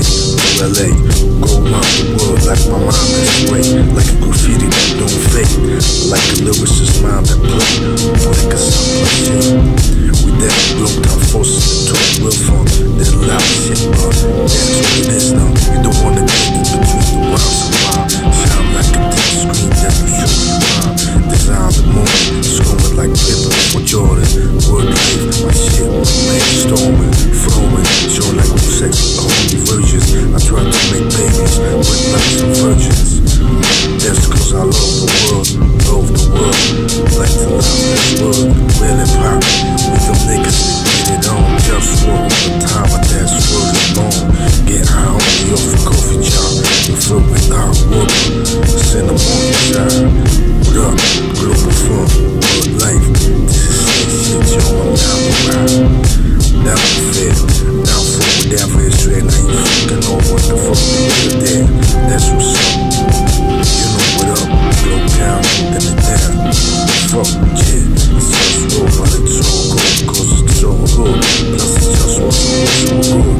to LA. Go around the world like my mind is great. Like a graffiti that don't fade. Like a lyricist mind that play. Like a sound we that blow down forces to a real funk. That loud shit, that's what it is now. You don't wanna get in between the rhymes and rhyme. Sound like a deep screen that will show you rhyme. Design the moment, scoring like paper for Jordan. Word life, my shit, man, storming, flowing. Show like no sex with the holy virgins. I try to make babies with nights and virgins. That's cause I love the world, love the world. Like to love this world, really pop. We them niggas that get it on. Just war all the time, but that's word is born. Get high on the off a coffee job. You fill with hot water, send them on your side. What up, Globalfirm, world life. This is shit, yo, I'm down the ride. Down the fit, down for down for history. Now you fucking know what the fuck we did there. That's what's up. You know what up, go down, then it down. Fuck, yeah, it's just war, but it's all good, cause it's all good. Plus it's just war, it's all good.